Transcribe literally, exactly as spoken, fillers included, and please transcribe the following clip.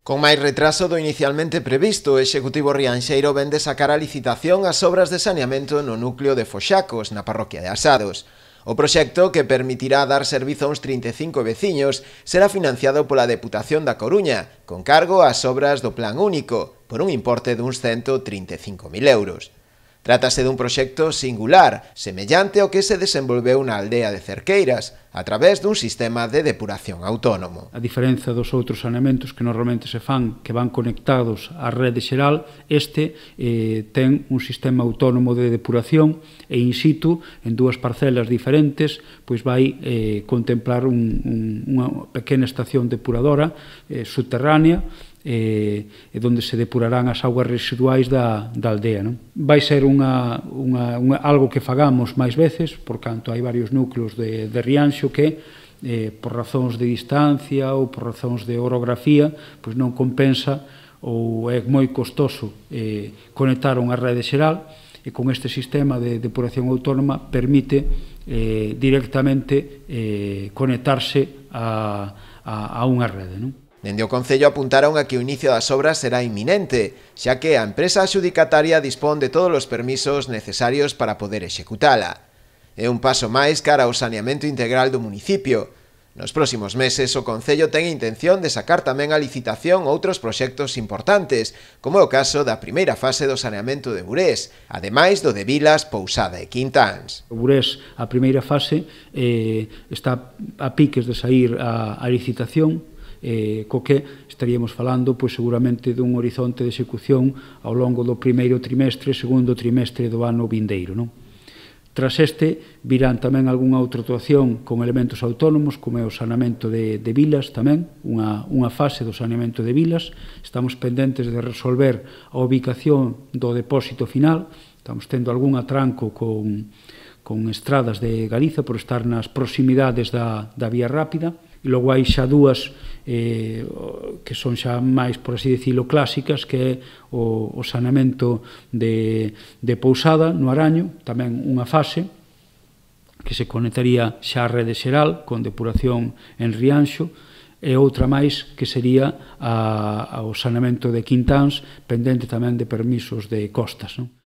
Con máis retraso do inicialmente previsto, o Executivo rianxeiro vén de sacar a licitación as obras de saneamento no núcleo de Foxacos, na parroquia de Asados. O proxecto, que permitirá dar servizo a uns trinta e cinco veciños, será financiado pola Deputación da Coruña, con cargo ás obras do Plan Único, por un importe duns ciento trinta e cinco mil euros. Trátase dun proxecto singular, semellante ao que se desenvolveu na aldea de Cerqueiras, a través dun sistema de depuración autónomo. A diferenza dos outros saneamentos que normalmente se fan, que van conectados á rede xeral, este eh, ten un sistema autónomo de depuración e in situ, en dúas parcelas diferentes, pois vai eh, contemplar un, un, unha pequena estación depuradora eh, subterránea, e eh, onde se depurarán as augas residuais da, da aldea. Non? Vai ser unha, unha, unha, algo que fagamos máis veces, por canto hai varios núcleos de, de Rianxo que, eh, por razóns de distancia ou por razóns de orografía, pois non compensa ou é moi costoso eh, conectar unha rede xeral, e con este sistema de depuración autónoma permite eh, directamente eh, conectarse a, a, a unha rede. Non? Dende o Concello apuntaron a que o inicio das obras será inminente, xa que a empresa adxudicataria dispón de todos os permisos necesarios para poder executala. É un paso máis cara ao saneamento integral do municipio. Nos próximos meses, o Concello ten intención de sacar tamén a licitación outros proxectos importantes, como é o caso da primeira fase do saneamento de Burés, ademais do de Vilas, Pousada e Quintáns. O Burés, a primeira fase, eh, está a piques de sair a, a licitación, eh, co que estaríamos falando pois, seguramente dun horizonte de execución ao longo do primeiro trimestre, segundo trimestre do ano vindeiro. Non? Tras este, virán tamén algunha outra actuación con elementos autónomos, como é o saneamento de, de vilas tamén, unha, unha fase do saneamento de vilas. Estamos pendentes de resolver a ubicación do depósito final, estamos tendo algún atranco con, con estradas de Galiza por estar nas proximidades da, da vía rápida, e logo hai xa dúas eh, que son xa máis, por así dicilo, clásicas, que é o, o saneamento de, de Pousada, no Araño, tamén unha fase que se conectaría xa á rede xeral, con depuración en Rianxo, e outra máis que sería a, ao saneamento de Quintáns, pendente tamén de permisos de costas. Non?